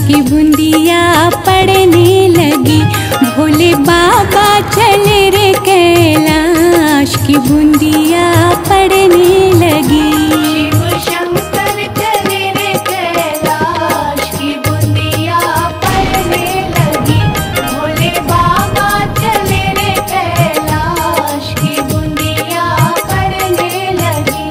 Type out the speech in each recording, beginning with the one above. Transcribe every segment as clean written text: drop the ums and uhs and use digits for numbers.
की बूंदिया पड़ने लगी। भोले बाबा चले रे कैलाश की बूंदिया पड़ने लगी। शिव शंकर चले रे कैलाश की बूंदिया पड़ने लगी। भोले बाबा चले रे कैलाश की बूंदिया पड़ने लगी।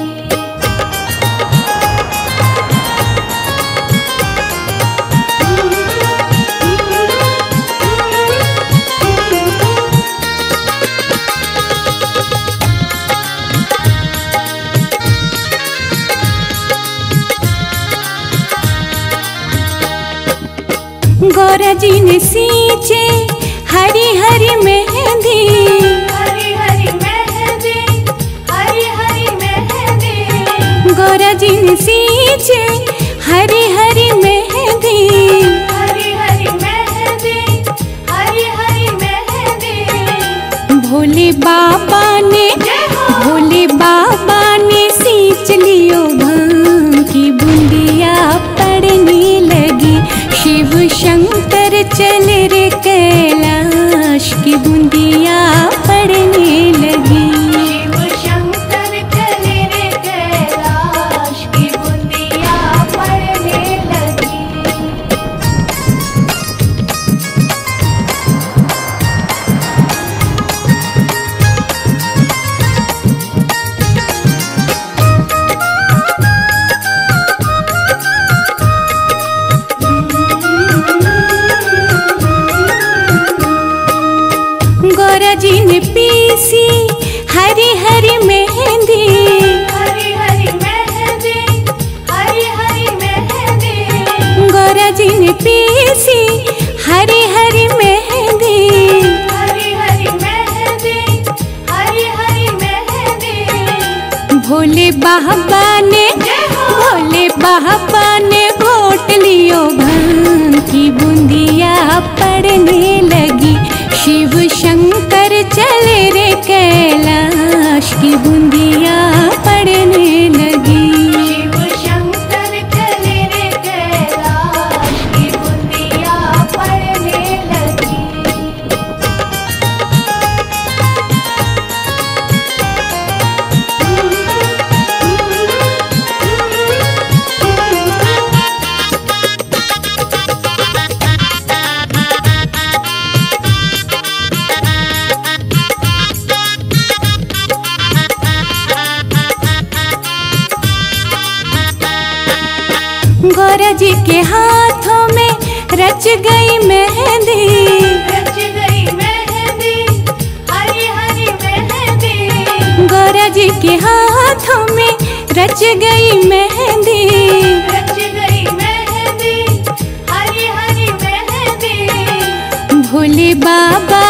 गौरा जी ने सींचे हरी हरी मेहंदी। हरी हरी मेहंदी, हरी हरी मेहंदी। गौरा जी ने सींचे हरी हरी मेहंदी। हरी हरी मेहंदी, हरी हरी मेहंदी। भोले बाबा ने सींच लियो भांग की बूंदिया पड़ने लगी। शिव शंकर चले रे कैलाश की बूंदिया पड़ने लगी। शिव शंकर चले रे कैलाश की बूंदिया पड़ने लगी। गौरा जी ने पीसी हरी हरी मेहंदी। हरी हरी मेहंदी, हरी हरी मेहंदी। गौरा जी ने पीसी हरी हरी मेहंदी। हरी हरी मेहंदी, हरी हरी मेहंदी। भोले बाबा ने घोट लियो भांग की बूंदिया पड़ने लगी। शिव शंकर चले रे कैलाश की बूंदिया पड़ने लगी। शिव शंकर चले रे कैलाश की बूंदिया पड़ने लगी। गौरा जी के हाथों में रच गई मेहंदी। रच गई मेहंदी, हरी हरी मेहंदी। गौरा जी के हाथों में रच गई मेहंदी। रच गई मेहंदी, हरी हरी मेहंदी। भोले बाबा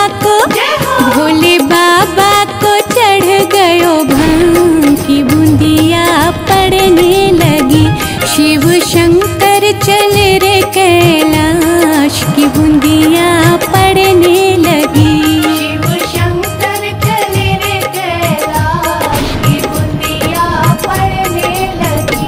को चढ़ गयो भांग की बूंदिया पड़ने लगी। शिव शंकर चले रे कैलाश की बूंदिया पड़ने लगी। शिव शंकर चले रे कैलाश की बूंदिया पड़ने लगी।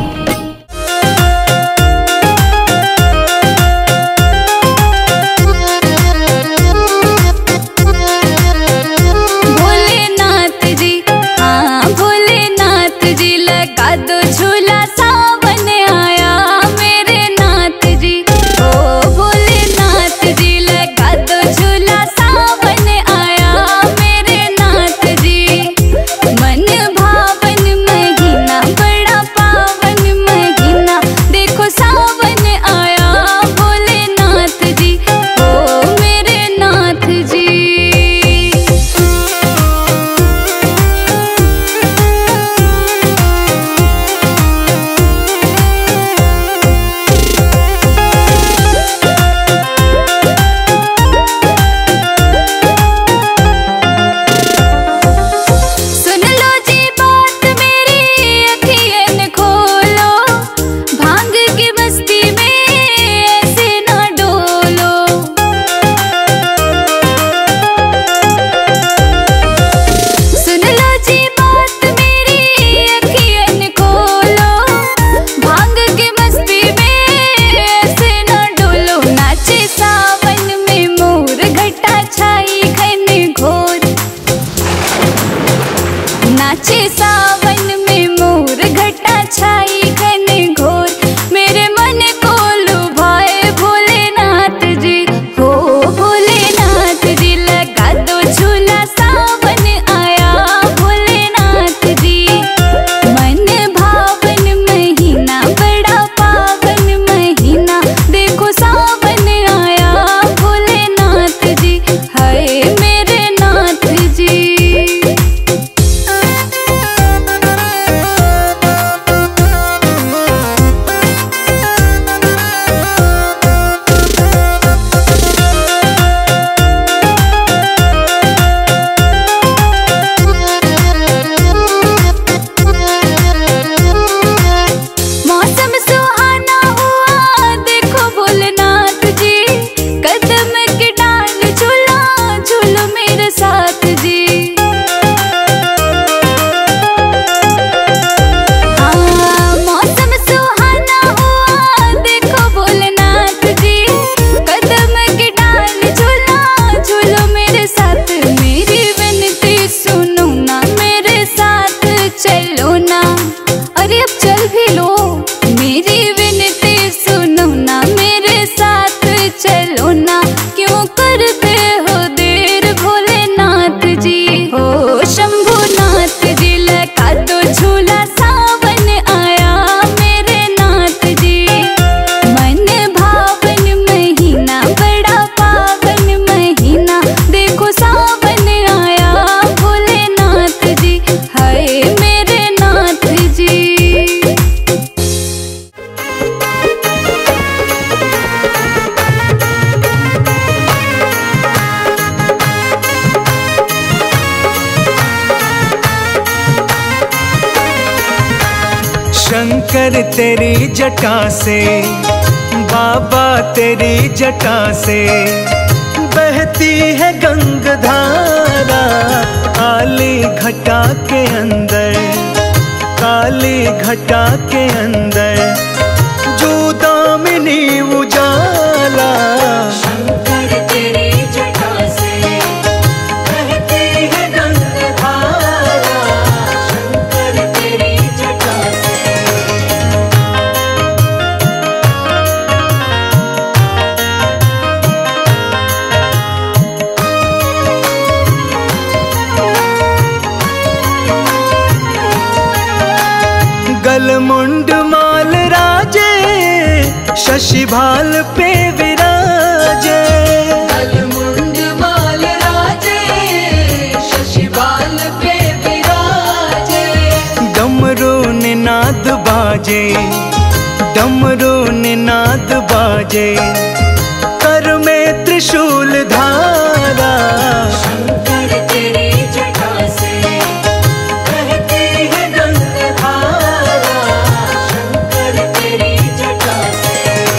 नाचे सावन में मोर, घटा छाई घन घोर, मेरे मन को लुभाए भोलेनाथ जी। हो भोलेनाथ जी, लगा दो झूला, सावन आया भोलेनाथ जी। मन भावन महीना, बड़ा पावन महीना, देखो सावन आया भोलेनाथ जी। हाय मेरे नाथ जी। मौसम सुहाना हुआ, देखो भोलेनाथ जी, कदम के डाल झूला, झूलो मेरे साथ जी। हाँ मौसम सुहाना हुआ, देखो भोलेनाथ जी, कदम के डाल झूला, झूलो मेरे साथ। मेरी विनती सुनो ना, मेरे साथ चलो ना, अरे अब चल भी लो। मेरी विनती सुनो ना, मेरे साथ चलो ना, क्यों करते हो देर भोलेनाथ जी। हो शंभुनाथ जी, लगा दो झूला, सावन आया मेरे नाथ जी। मन भावन महीना, बड़ा पावन महीना, देखो सावन आया भोलेनाथ जी। हाय मेरे नाथ जी। शंकर तेरी जटा से, बाबा तेरी जटा से, बहती है गंगाधारा, काली घटा के अंदर, काली घटा के अंदर, जो दामिनी उजाला। शंकर तेरी जटा से बहती है गंगाधारा, शंकर तेरी जटा से। गलमुंड माल राजे, शशि भाल पे विराजे, गलमुंड माल राजे, शशि बाल पे विराजे। डमरू निनाद बाजे, डमरू निनाद बाजे, कर में त्रिशूल धारा। शंकर तेरी जटा से बहती है गंगाधारा, शंकर तेरी जटा से।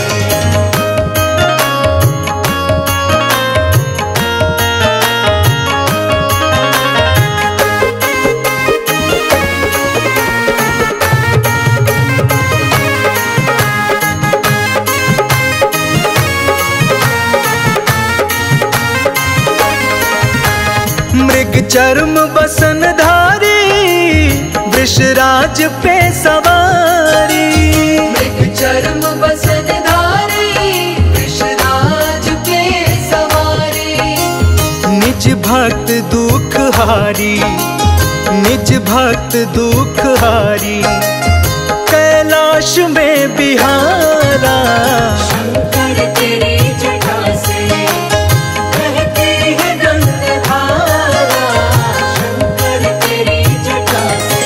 मृग चर्म बसन धारी, वृषराज पे सवारी, मृग चर्म बसन धारी, वृषराज पे सवारी। निज भक्त दुख हारी, निज भक्त दुख हारी, कैलाश में बिहारा। शंकर तेरी जटा से बहती है गंगाधारा, शंकर तेरी जटा से।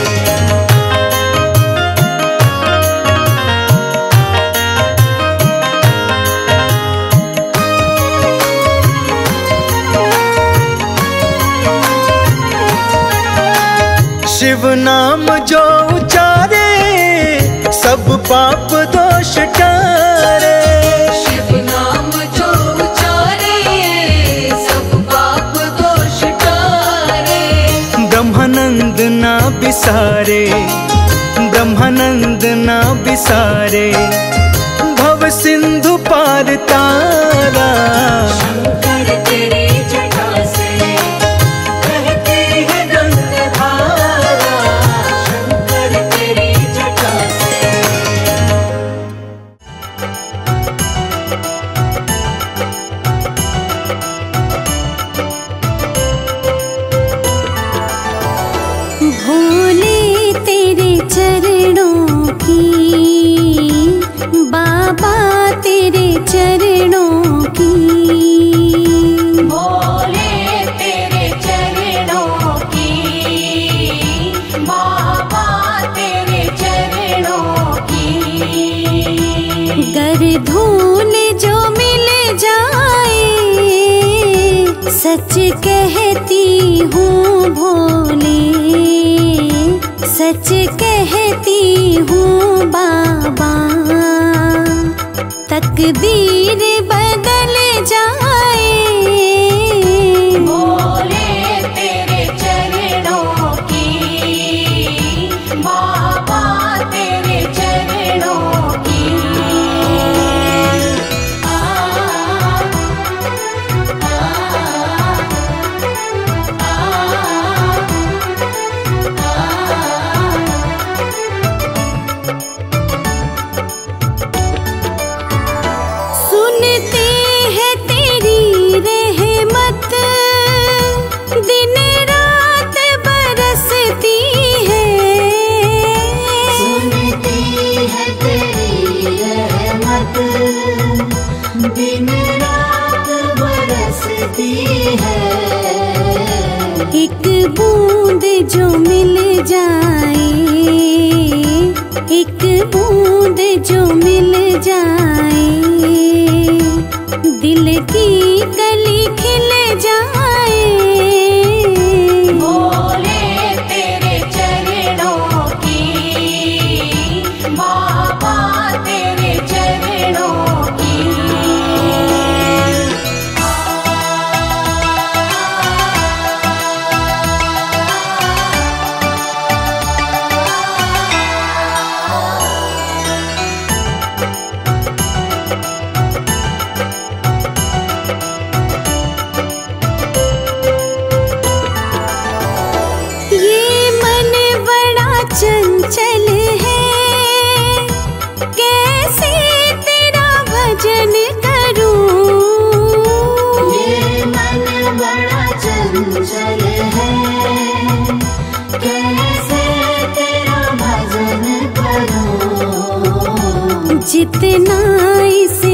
शिव नाम जो उचारे, सब पाप दोष टारे। शिव नाम जो उचारे, सब पाप दोष टारे। ब्रह्मानंद ना बिसारे, ब्रह्मानंद ना बिसारे, भव सिंधु पार तारा। शंकर तेरी जटा से बहती है गंगाधारा, चरणों की, बाबा तेरे चरणों की। भोले तेरे चरणों की, बाबा तेरे चरणों की। गर धूल जो मिल जाए, सच कहती हूँ भोले, सच कहती हूँ बाबा। तकदीर बदल जाए, भोले तेरे चरणों की, बाबा तेरे चरणों की। सुनते हैं तेरी रहमत, दिन रात बरसती है। सुनती है तेरी रहमत, दिन रात बरसती है। एक बूंद जो मिल जाए, एक बूंद जो मिल जाए, दिल की कली खिल जाए। भोले तेरे चरणों की, बाबा तेरे चरणों की। ये मन बड़ा चंचल है, कैसे तेरा भजन करूं। ये मन बड़ा चंचल है, कैसे तेरा भजन करूं। जितना इसे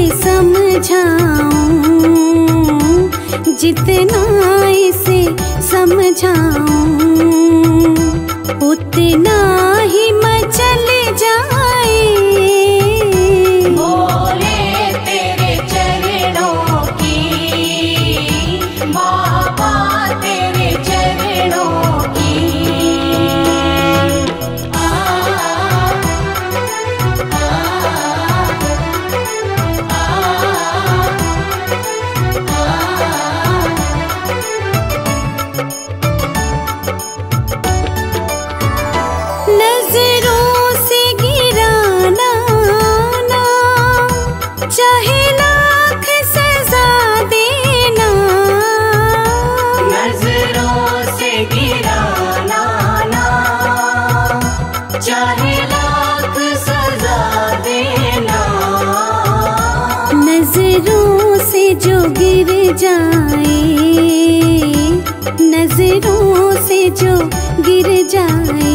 समझाऊं, जितना इसे समझाऊं, उतना ही मचल जाए। भोले तेरे चरणों की, बाबा तेरे चरणों की। नजरों से गिराना ना, चाहे लाख सजा देना। नजरों से गिराना ना, चाहे लाख सजा देना। नजरों से जो गिर जाए, नजरों से जो गिर जाए,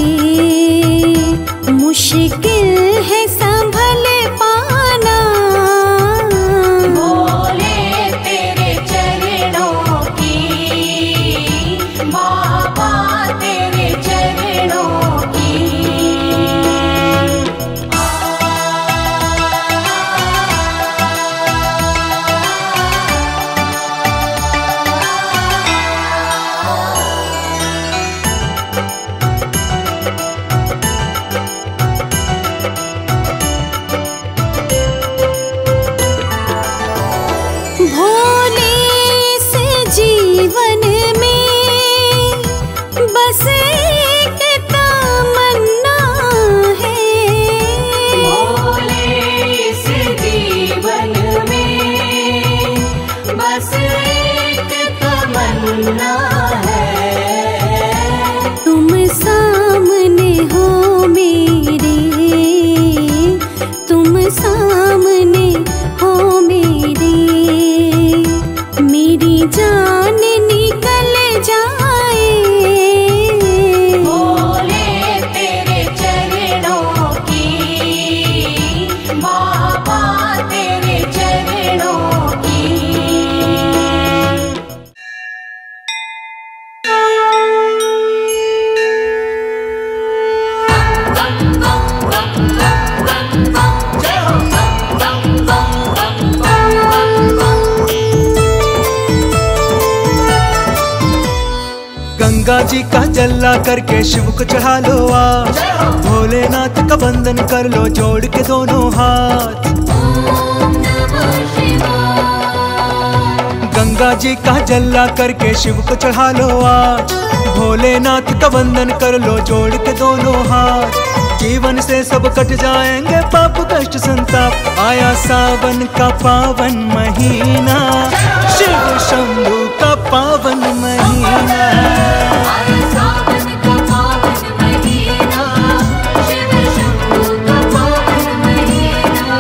मुश्किल है संभल पाना। भोले तेरे चरणों की, बाबा तेरे चरणों की। गंगा जी का जल्ला करके शिव को चढ़ा लो आज, भोलेनाथ का वंदन कर लो जोड़ के दोनों हाथ। गंगा जी का जल्ला करके शिव को चढ़ा लो आज, भोलेनाथ का वंदन कर लो जोड़ के दोनों हाथ। जीवन से सब कट जाएंगे पाप कष्ट संताप, आया सावन का पावन महीना, शिव शंभू का पावन महीना। आया सावन का पावन महीना, शिव शंभू का पावन महीना।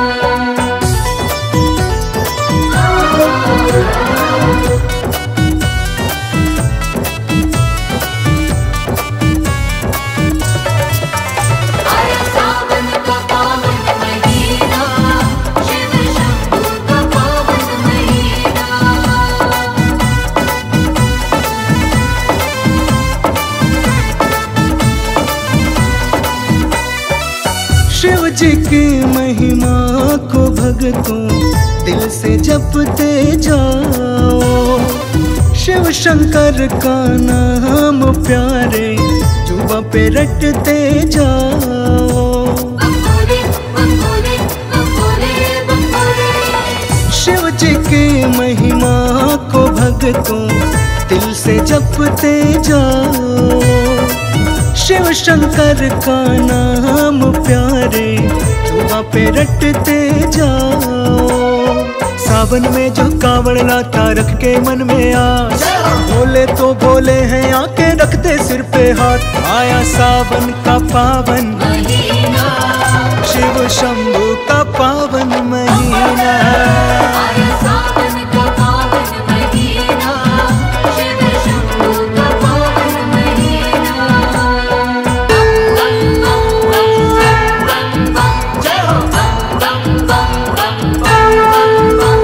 आया सावन का पावन महीना, शिव शंभू का पावन महीना। शिव जी की महिमा को भक्तों दिल से जपते जाओ, शिव शंकर का नाम प्यारे जुबां पे रटते जाओ। शिव जी की महिमा को भक्तों दिल से जपते जाओ, शिव शंकर का नाम प्यारे जुबां पे रटते जाओ। सावन में जो कावड़ लाता रख के मन में आस, बोले तो बोले हैं आके रखते सिर पे हाथ। आया सावन का पावन महीना, शिव शंभू का पावन महीना। आया सावन का पावन महीना, शिव शंभू का पावन महीना। बम बम बम बम जय हो, बम बम बम बम बम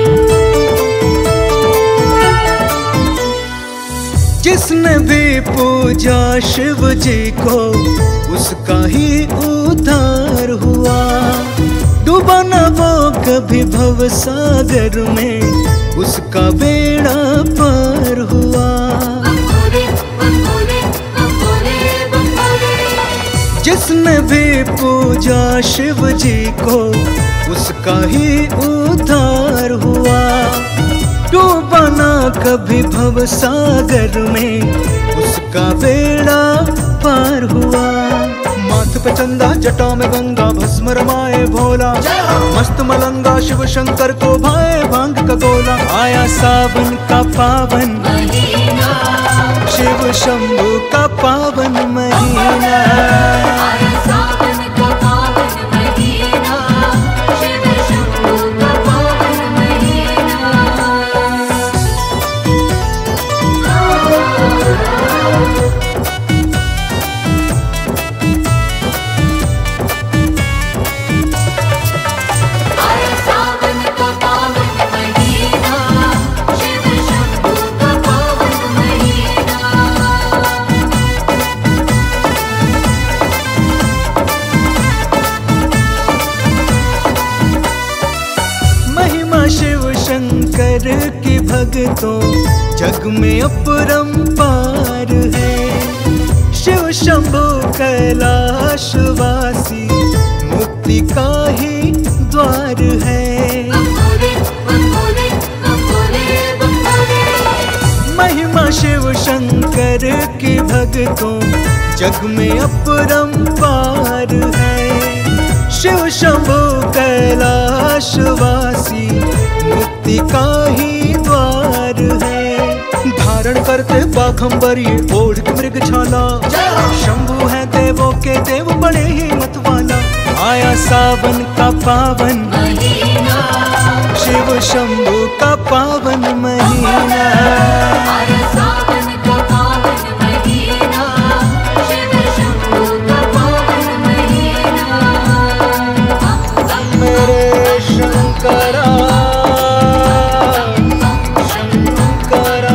जिसने भी पूजा शिव जी को उसका ही उद्धार हुआ, डूबा न वो कभी भव सागर में उसका बेड़ा पार हुआ। जिसने भी पूजा शिव जी को उसका ही उद्धार हुआ, डूबा न कभी भव सागर में उसका बेड़ा पार हुआ। माथ पे चंदा जटा में गंगा भस्म रमाए भोला, मस्त मलंगा शिव शंकर को भाए भांग का गोला। आया सावन का पावन महीना, शिव शंभू का पावन महीना। आया सावन का पावन महीना, शिव शंभू का पावन महीना। आया सावन का पावन महीना, शिव शंभू का पावन महीना। महिमा शिव शंकर की भक्तों जग में अपरंपार है, शिव शंभू कैलाशवासी मुक्ति का ही द्वार है। महिमा शिव शंकर की भक्तों जग में अपरंपार है, शिव शंभू कैलाशवासी मुक्ति का ही द्वार है। धारण करते बाघंबर ये ओढ़ के मृग छाला, शंभू है देवों के देव बड़े ही मत वाला। आया सावन का पावन महीना, शिव शंभू का पावन महीना। आया सावन का पावन महीना, शिव शंभू का पावन महीना। मेरे शंकरा शंकरा,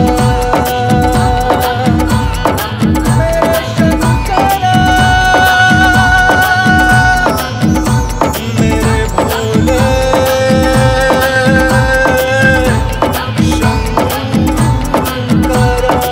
मेरे शंकरा, मेरे भोले शंकरा।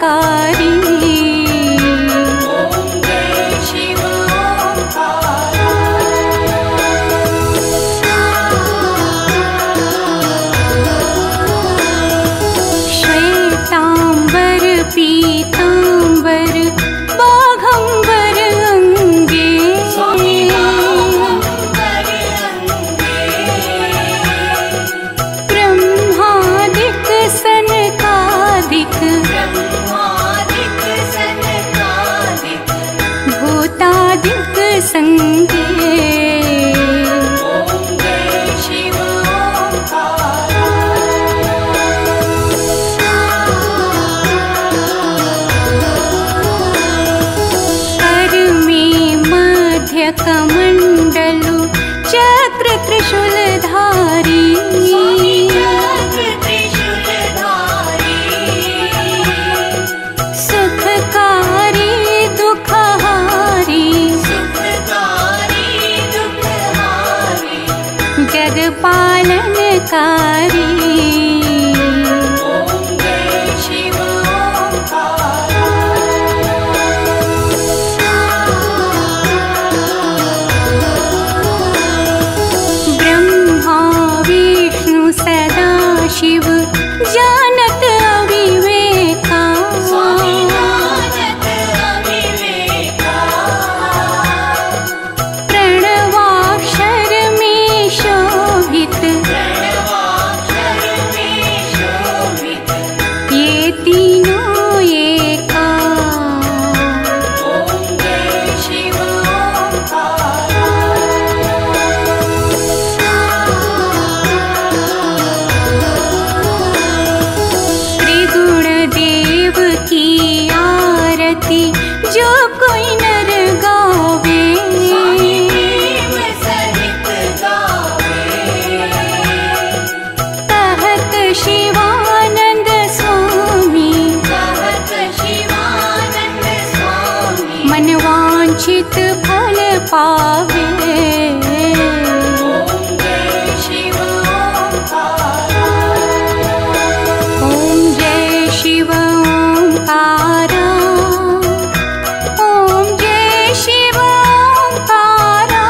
निरंकारी। ओम जय शिव ओंकार। श्वेतांबर पीतांबर बाघंबर अंगे, स्वामी बाघंबर अंगे। ब्रह्मादिक सनकादिक ब्रह्मादिक सनकादिक। भूतादिक संगे। ओम जय शिव ओंकार। कर में मध्य कमंडलु चक्र त्रिशूलधारी। स्वामी चक्र त्रिशूलधारी। सुखकारी दुखहारी सुखकारी दुखहारी। जग पालनकारी। ओम जय शिव ओंकार। ब्रह्मा विष्णु सदा शिव जानत अविवेका। स्वामी जानत अविवेका। प्रणवाक्षर में शोभित प्रणवाक्षर में शोभित। ये तीनों एका। ओम जय शिव ओंकार। त्रिगुण देव की आरती जो कोई नर गावे। स्वामी प्रेम सहित गावे। कहत शिवानंद स्वामी कहत शिवानंद स्वामी। मनवांछित फल पावे। ओम जय शिव ओंकार। ओम जय शिव ओंकारा। ओम जय शिव ओंकारा।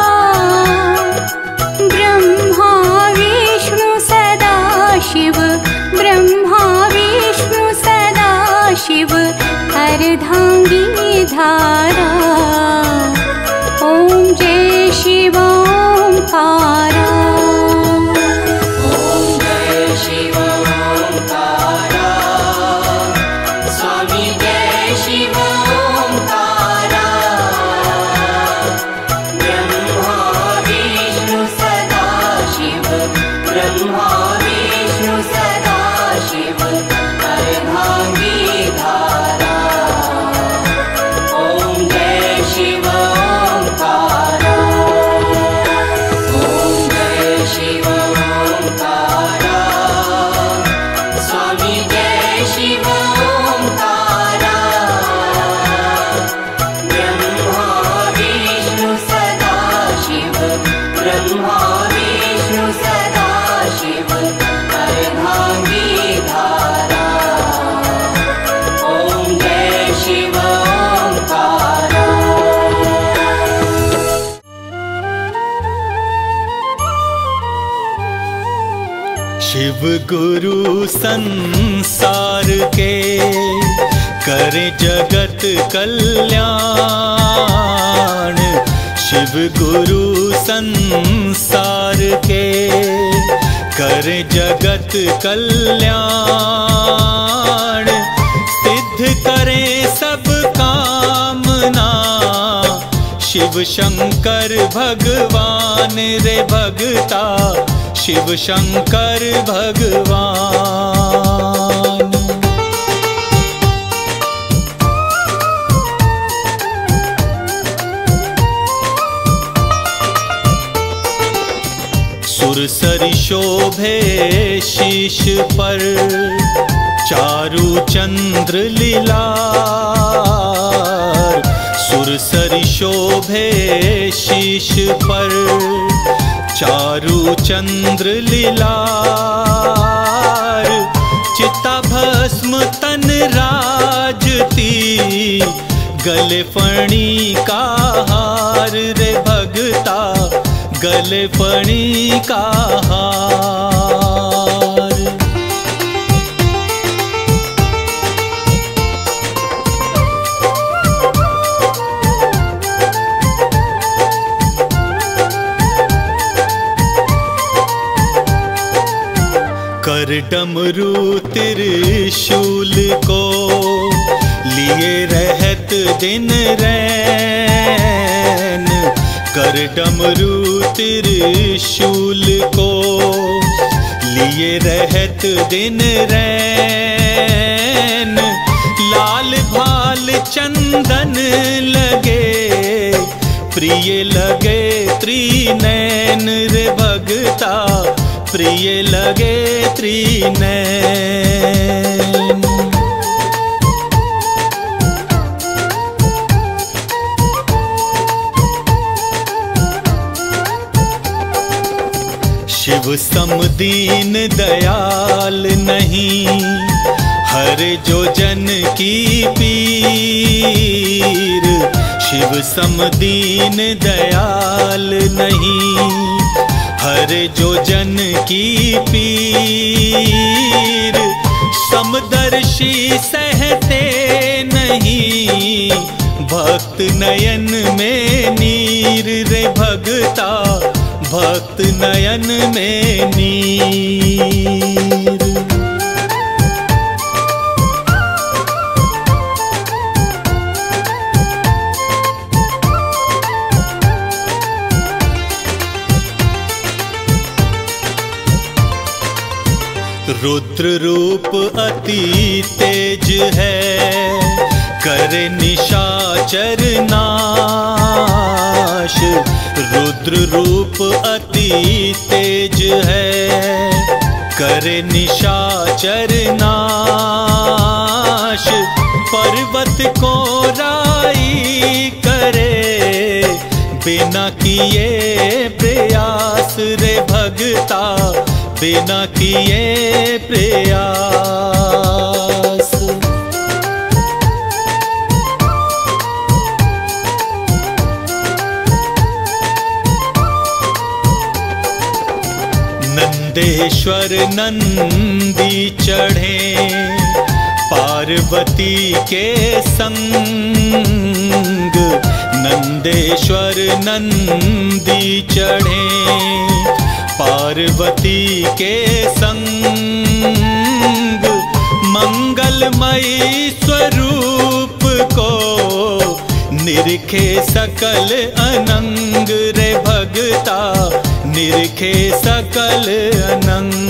ब्रह्मा विष्णु सदा शिव ब्रह्मा विष्णु सदा शिव अर्धांगी धारा। ओम जय शिव ओंकारा। ओम जय शिव ओंकारा। स्वामी जय शिव ओंकारा। ब्रह्मा विष्णु सदा शिव ब्रह्मा विष्णु सदा शिव अर्धांगी धारा। ओम जय शिव ओंकारा। ओम जय शिव ओंकारा। स्वामी जय शिव ओंकारा। ब्रह्मा विष्णु सदा शिव ब्रह्मा विष्णु सदा शिव अर्धांगी धारा। ओम जय शिव ओंकारा। शिव गुरु संसार के करे जगत कल्याण। शिव गुरु संसार के करे जगत कल्याण। सिद्ध करे सब कामना शिव शंकर भगवान रे भगता शिव शंकर भगवान। सुरसरी शोभे शीश पर चारु चंद्र लीलार। सुरसरी शोभे शीश पर चारु चंद्र लीलार। चिता भस्म तन रा गले फणी का हार रे भगता, गले फणी का हार। कर डमरू त्रिशूल को लिए रहत दिन रैन, कर डमरू त्रिशूल को लिए रहत दिन रैन। लाल भाल चंदन लगे, प्रिय लगे त्रिनैन रे भगता, प्रिय लगे त्रिनैन। शिव समदीन दयाल नहीं, हर जो जन की पीर। शिव समदीन दयाल नहीं, हर जो जन की पीर। समदर्शी सहते नहीं, भक्त नयन में नीर रे भगता, भक्त नयन में नीर। रुद्र रूप अति तेज है, करे निशाचर नाश। रुद्र रूप अति तेज है, करे निशाचर नाश। पर्वत को राई करे, बिना किए प्रयास रे भगता, बिना किए प्रयास। नंदेश्वर नंदी चढ़े, पार्वती के संग। नंदेश्वर नंदी चढ़े, पार्वती के संग। मंगलमयी स्वरूप को निरखे सकल अनंग रे भगता, निरखे सकल अनंग।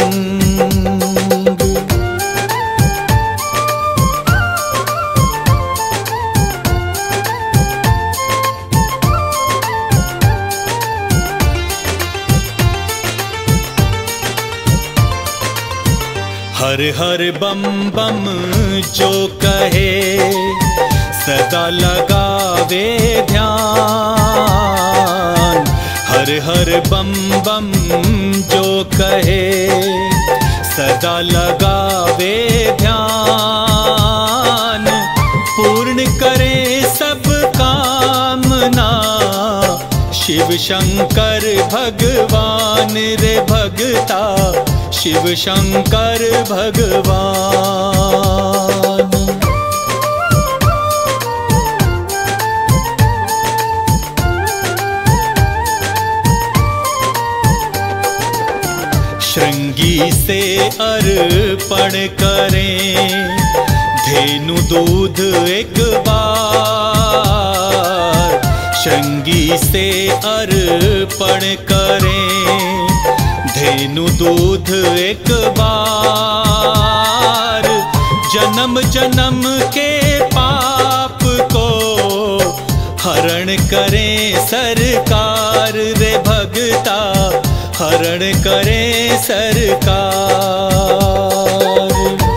हर हर बम बम जो कहे, सदा लगावे ध्यान। हर हर बम बम जो कहे, सदा लगावे ध्यान। पूर्ण करे सब कामना, शिव शंकर भगवान रे भगता, शिव शंकर भगवान। श्रृंगी से अर्पण करें, धेनु दूध एक बार। श्रृंगी से अर्पण करें, धेनु दूध एक बार। जन्म जन्म के पाप को हरण करें सरकार रे भगता, हरण करें सरकार।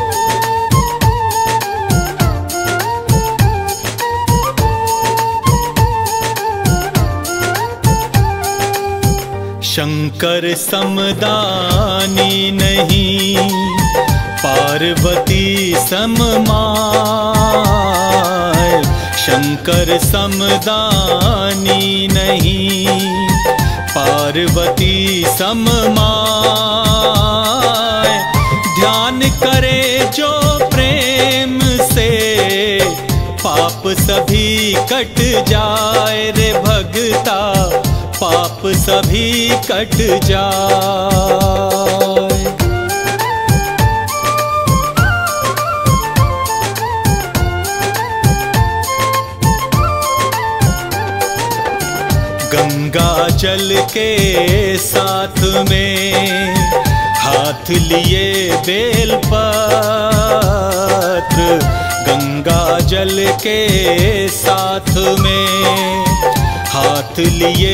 शंकर समदानी नहीं, पार्वती सममाय। शंकर समदानी नहीं, पार्वती सममाय। ध्यान करे जो प्रेम से, पाप सभी कट जाए रे भगता, पाप सभी कट जाए। गंगा जल के साथ में हाथ लिए बेलपत्र, गंगा जल के साथ में हाथ लिए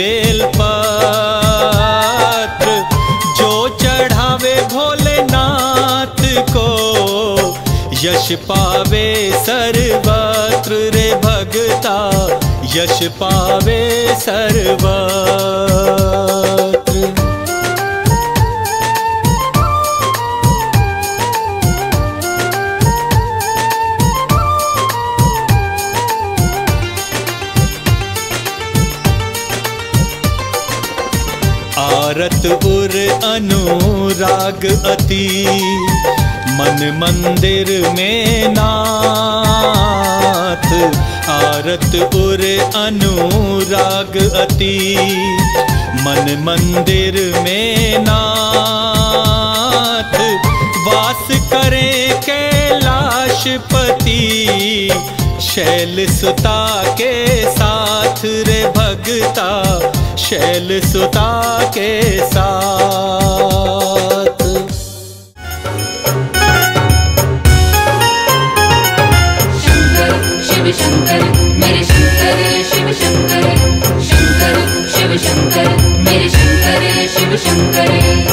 बेलपत्र। जो चढ़ावे भोलेनाथ को, यश पावे सर्वत्र रे भगता, यश पावे सर्वत्र। आरत उर अनुराग अति, मन मंदिर में नाथ। आरत उर अनुराग अति, मन मंदिर में नाथ। वास करे कैलाशपति, शैल सुता के साथ रे भगता, शैल सुता के साथ। शंकर शिव शंकर मेरे शंकर शिव शंकर, शंकर शिव शंकर मेरे शंकर शिव शंकर।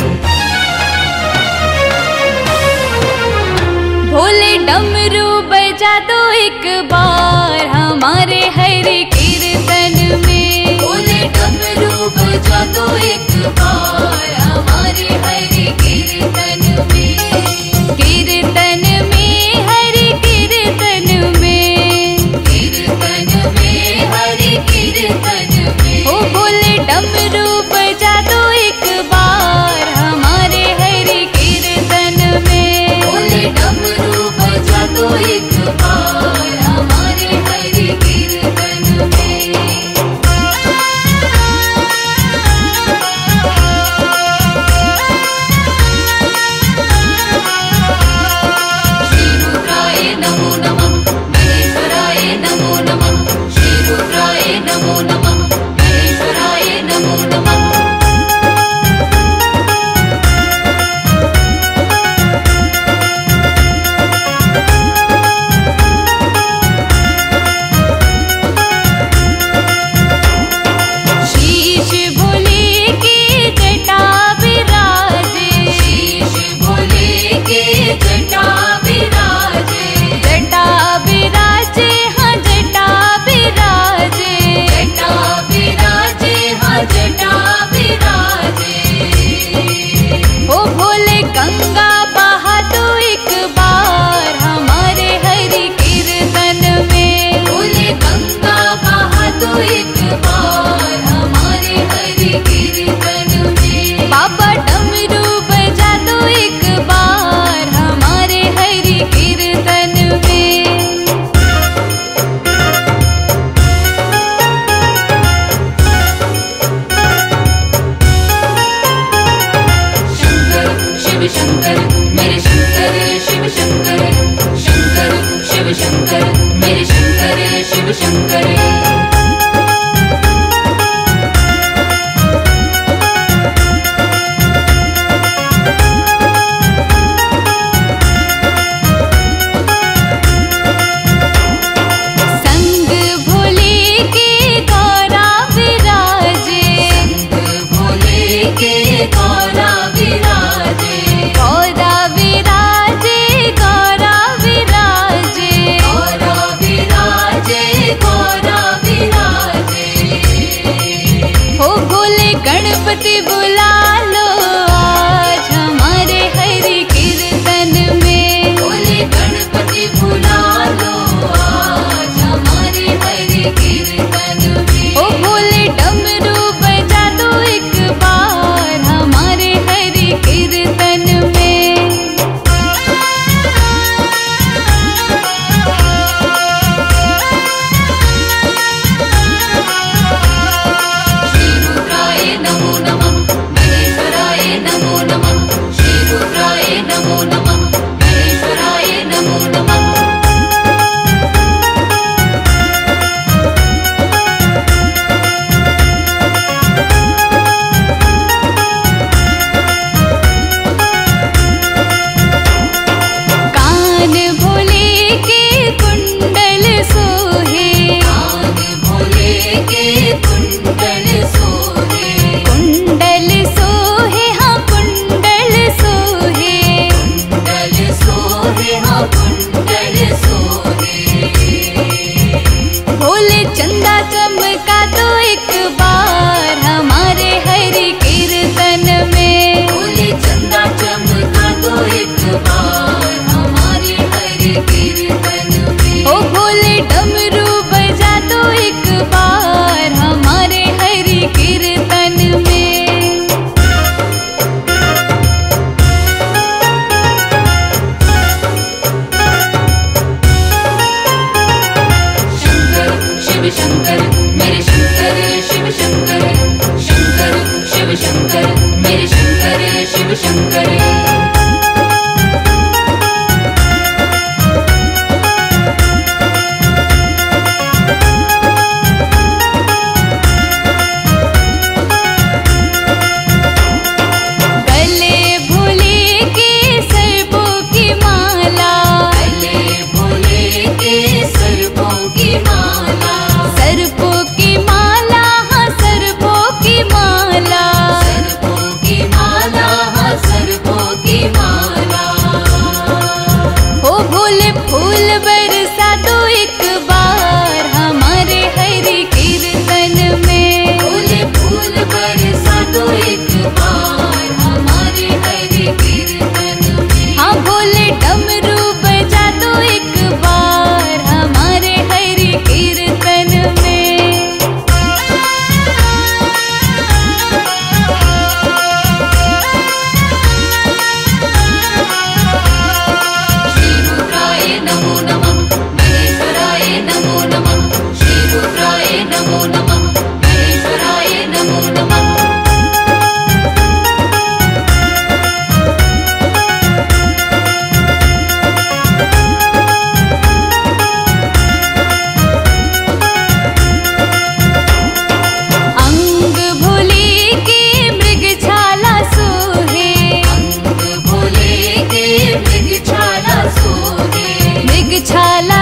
भोले डमरू बजा दो एक बार हमारे हरि कीर्तन में। भोले डमरू बजा दो एक बार हमारे हरि कीर्तन में। कीर्तन में हरि कीर्तन में, कीर्तन में हरि कीर्तन में। ओ भोले डमरू बजा दो एक बार हमारे हरि कीर्तन में। भोले डमरू बजा दो एक बार हमारे हरि कीर्तन में। श्री रुद्राय नमो नमः, महेश्वराय नमो नमः। श्री रुद्राय नमो नमः, महेश्वराय नमो नमः। शीश भोले के जटा विराजे, शीश भोले के जटा विराजे। जटा विराजे हाँ जटा विराजे। जटा विराजे हाँ जटा विराजे। ओ भोले गंगा बहा दो एक बार हमारे हरि कीर्तन में। भोले गंगा बहा दो एक बार हमारे हरि कीर्तन में। बाबा डमरू बजा दो एक बार हमारे हरि कीर्तन में। शंकर शिव शंकर मेरे शंकर शिव शंकर, शंकर शिव शंकर मेरे शंकर शिव शंकर। संग भोले के गौरा विराजे, संग भोले के गौरा विराजे। गौरा विराजे, गौरा विराजे। गौरा विराजे, गौरा मृग छाला